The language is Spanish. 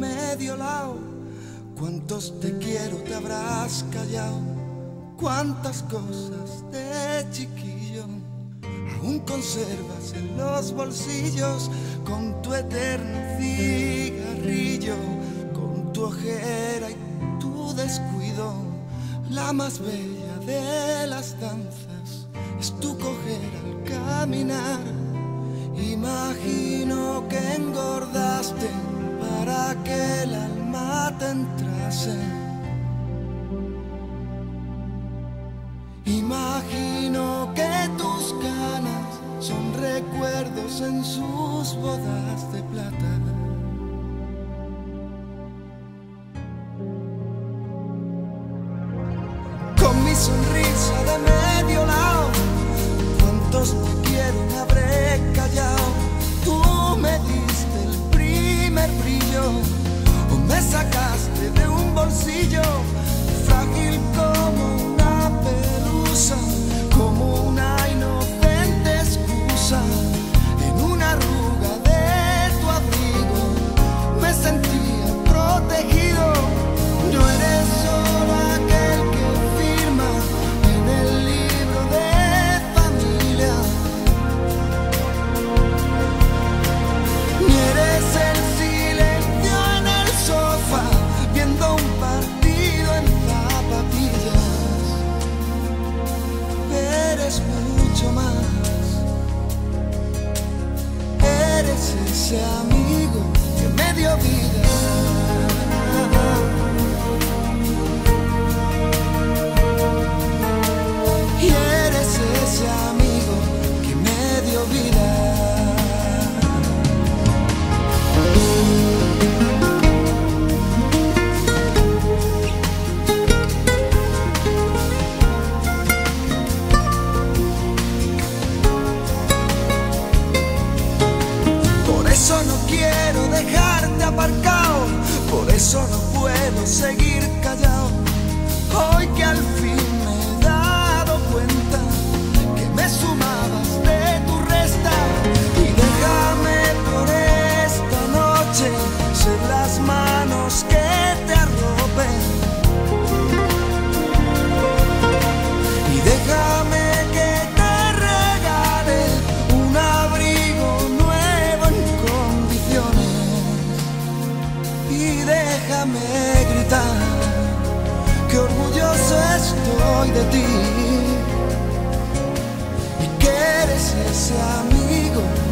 medio lado. ¿Cuántos te quiero te habrás callado? ¿Cuántas cosas de chiquillo aún conservas en los bolsillos? Con tu eterno cigarrillo, con tu ojera y tu descuido. La más bella de las danzas es tu coger al caminar. Imagino que engordaste para que el alma te entrase. Imagino que tus canas son recuerdos en sus bodas de plata. Con mi sonrisa de medio lado, ¿cuántos te quiero me habré callado? Tú me diste el primer brillo, o me sacaste de un bolsillo frágil como una pelusa, como una inocente excusa. En una arruga de tu abrigo me sentía protegido. No eres solo aquel que firma en el libro de familia, ni eres el silencio en el sofá viendo un partido en zapatillas. Eres mucho más, eres ese amigo que me dio vida. Y eres ese amigo que me dio vida. Por eso no quiero dejarte aparcado, por eso no puedo seguir callado. Hoy que al fin me he dado cuenta que me sumabas de tu resta. Y déjame por esta noche ser las manos que te arropen. Y déjame que te regale un abrigo nuevo en condiciones. Y déjame gritar que orgulloso estoy de ti y que eres ese amigo